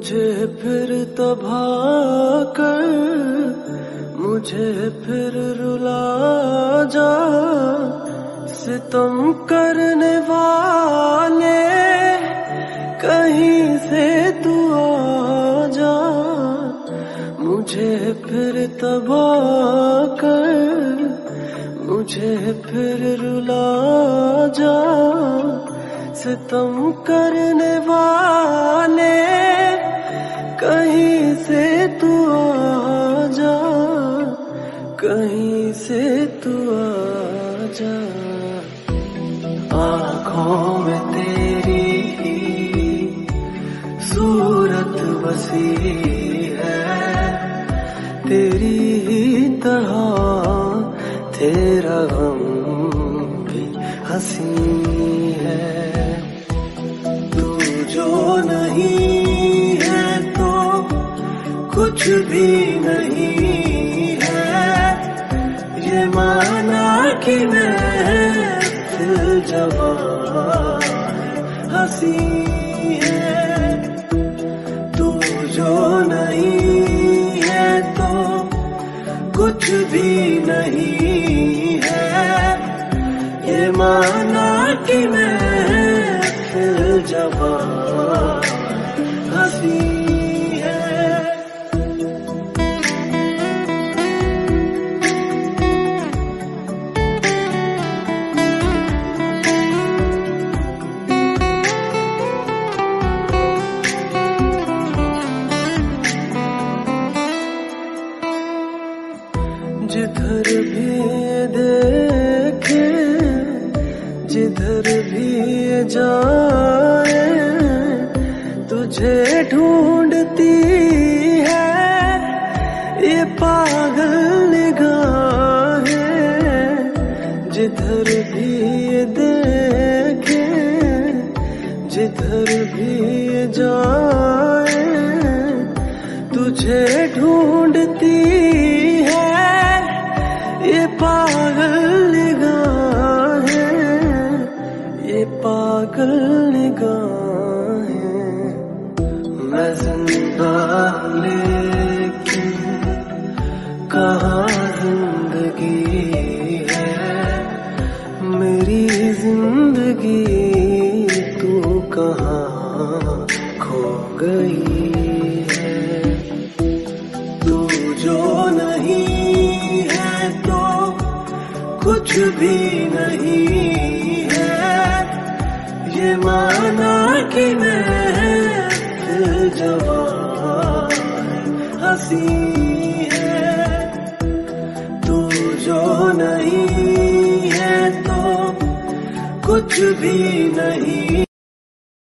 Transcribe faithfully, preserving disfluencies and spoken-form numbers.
मुझे फिर तबाह कर, मुझे फिर रुला जा। सितम करने वाले कहीं से तू आ जा। मुझे फिर तबाह कर, मुझे फिर रुला जा। सितम करने वाले कहीं से तू आ जा, कहीं से तू आ जा। आँखों में तेरी सूरत बसी है, तेरी ही तरह तेरा गम भी हंसी है। तू जो नहीं है तो कुछ भी नहीं है, ये माना कि मैं दिल जवां हंसी है। तू जो नहीं है तो कुछ भी नहीं है, ये माना कि मैं दिल जवां हंसी है। जिधर भी देखे, जिधर भी जाए, तुझे ढूंढती है ये पागल निगाहें। जिधर भी देखे, जिधर भी जाए, तुझे ढूंढती है ये पागल निगाहें, ये पागल निगाहें। मैं जिंदा लेकिन कहाँ जिंदगी है, मेरी जिंदगी तू कहाँ खो गई है। तू जो नहीं है तो कुछ भी नहीं है, ये माना कि मैं दिल जवां हंसी है। तू जो नहीं है तो कुछ भी नहीं